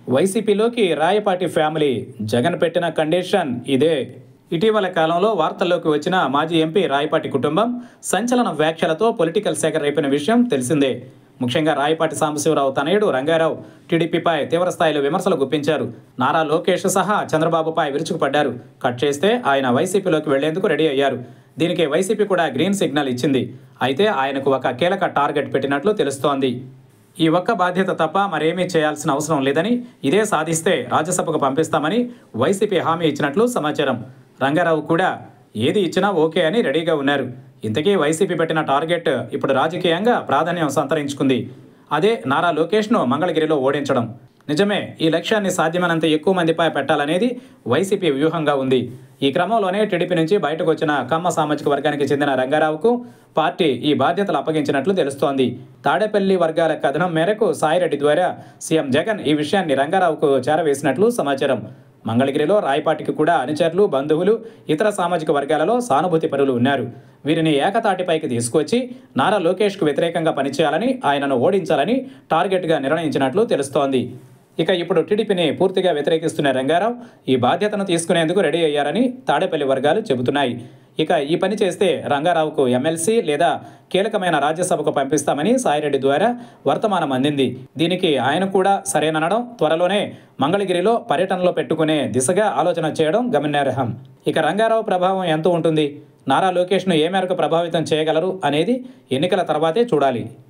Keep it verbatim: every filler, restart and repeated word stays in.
వైసీపీలోకి రాయపాటి ఫ్యామిలీ జగన్ పెట్టిన కండిషన్ ఇదే. ఇటీవల కాలంలో వార్తల్లోకి వచ్చిన మాజీ ఎంపీ రాయపాటి కుటుంబం సంచలన వ్యాఖ్యలతో పొలిటికల్ శాఖ రేపిన విషయం తెలిసిందే. ముఖ్యంగా రాయపాటి సాంబశివరావు తనయుడు రంగారావు టీడీపీపై తీవ్రస్థాయిలో విమర్శలు గుప్పించారు. నారా లోకేష్ సహా చంద్రబాబుపై విరుచుకుపడ్డారు. కట్ చేస్తే ఆయన వైసీపీలోకి వెళ్లేందుకు రెడీ అయ్యారు. దీనికి వైసీపీ కూడా గ్రీన్ సిగ్నల్ ఇచ్చింది. అయితే ఆయనకు ఒక కీలక టార్గెట్ పెట్టినట్లు తెలుస్తోంది. ఈ ఒక్క బాధ్యత తప్ప మరేమీ చేయాల్సిన అవసరం లేదని, ఇదే సాధిస్తే రాజ్యసభకు పంపిస్తామని వైసీపీ హామీ ఇచ్చినట్లు సమాచారం. రంగారావు కూడా ఏది ఇచ్చినా ఓకే అని రెడీగా ఉన్నారు. ఇంతకీ వైసీపీ పెట్టిన టార్గెట్ ఇప్పుడు రాజకీయంగా ప్రాధాన్యం సంతరించుకుంది. అదే నారా లోకేష్ను మంగళగిరిలో ఓడించడం. నిజమే, ఈ లక్ష్యాన్ని సాధ్యమైనంత ఎక్కువ మందిపై పెట్టాలనేది వైసీపీ వ్యూహంగా ఉంది. ఈ క్రమంలోనే టీడీపీ నుంచి బయటకు వచ్చిన కమ్మ సామాజిక వర్గానికి చెందిన రంగారావుకు పార్టీ ఈ బాధ్యతలు అప్పగించినట్లు తెలుస్తోంది. తాడేపల్లి వర్గాల కథనం మేరకు సాయిరెడ్డి ద్వారా సీఎం జగన్ ఈ విషయాన్ని రంగారావుకు చేరవేసినట్లు సమాచారం. మంగళగిరిలో రాయపాటికి కూడా అనుచరులు, బంధువులు, ఇతర సామాజిక వర్గాలలో సానుభూతి పరులు ఉన్నారు. వీరిని ఏకతాటిపైకి తీసుకొచ్చి నారా లోకేష్కు వ్యతిరేకంగా పనిచేయాలని, ఆయనను ఓడించాలని టార్గెట్గా నిర్ణయించినట్లు తెలుస్తోంది. ఇక ఇప్పుడు టీడీపీని పూర్తిగా వ్యతిరేకిస్తున్న రంగారావు ఈ బాధ్యతను తీసుకునేందుకు రెడీ అయ్యారని తాడేపల్లి వర్గాలు చెబుతున్నాయి. ఇక ఈ పని చేస్తే రంగారావుకు ఎమ్మెల్సీ లేదా కీలకమైన రాజ్యసభకు పంపిస్తామని సాయిరెడ్డి ద్వారా వర్తమానం అందింది. దీనికి ఆయన కూడా సరేననడం, త్వరలోనే మంగళగిరిలో పర్యటనలో పెట్టుకునే దిశగా ఆలోచన చేయడం గమనార్హం. ఇక రంగారావు ప్రభావం ఎంత ఉంటుంది, నారా లోకేష్ను ఏ మేరకు ప్రభావితం చేయగలరు అనేది ఎన్నికల తర్వాతే చూడాలి.